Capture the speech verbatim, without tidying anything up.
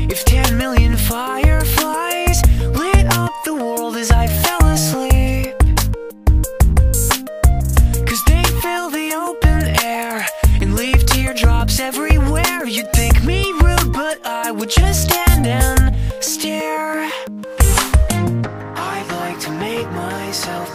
If ten million fireflies lit up the world as I fell asleep, 'cause they fill the open air and leave teardrops everywhere. You'd think me rude, but I would just stand and stare. I'd like to make myself